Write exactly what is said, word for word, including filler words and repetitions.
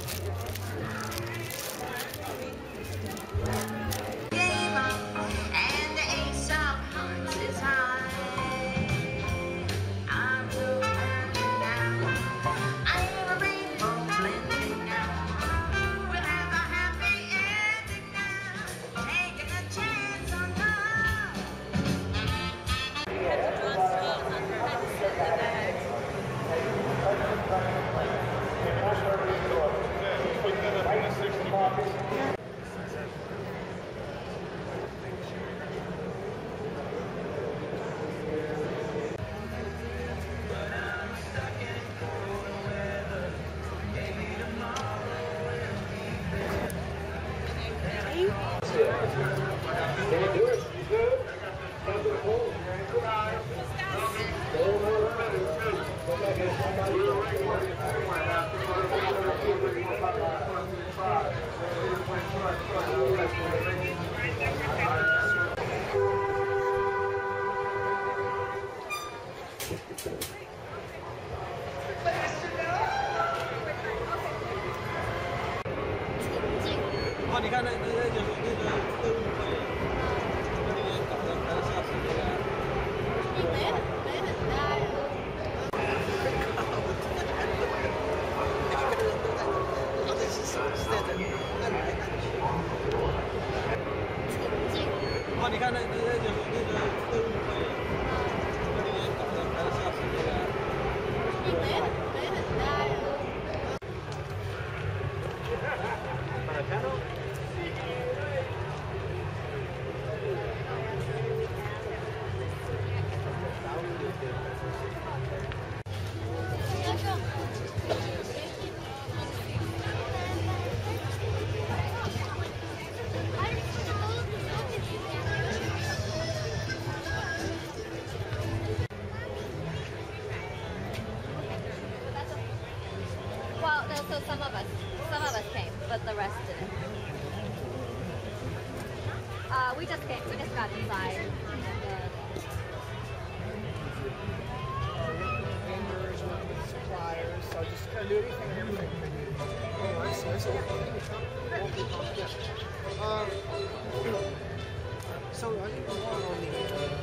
哦，你看那那那就是那个动物会，那个搞得搞得吓死人了。 没很没很大呀。 他这是手是在这里，按来按去。哦，你看那那那就是那个动物会，那个搞得搞得吓死人了。 没很没很大呀。Well, no, so some of us, some of us came, but the rest didn't. Uh, we just came, we just got inside. Yeah. Vendors, working with suppliers, so just kind of do anything and everything for you. Oh, I see. So, yeah. Um, so I think we're on the. Uh,